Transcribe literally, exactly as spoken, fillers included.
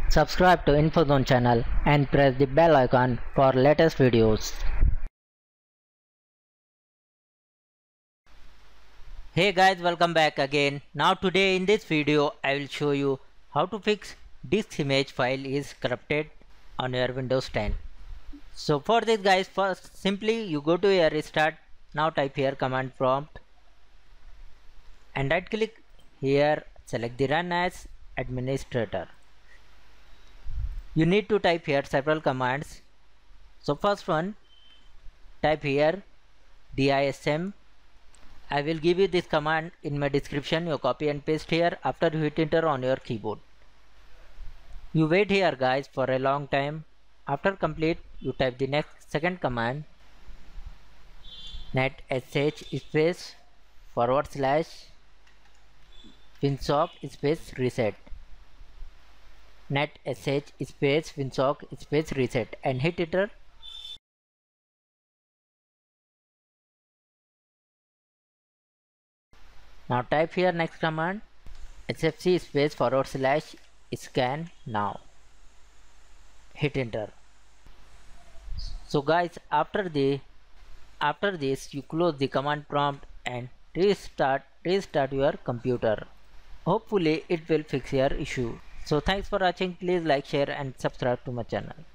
Subscribe to InfoZone channel and press the bell icon for latest videos. Hey guys, welcome back again. Now today in this video I will show you how to fix disk image file is corrupted on your Windows ten. So for this guys, first simply you go to your restart. Now type here command prompt and right click here, select the run as administrator. You need to type here several commands. So first one, type here dism. I will give you this command in my description. You copy and paste here after you hit enter on your keyboard. You wait here guys for a long time. After complete, you type the next second command, net sh space forward slash winsock space reset, net sh space winsock space reset, and hit enter. Now type here next command, sfc space forward slash scan now, hit enter. So guys, after the after this you close the command prompt and restart restart your computer. Hopefully it will fix your issue. So thanks for watching. Please like, share and subscribe to my channel.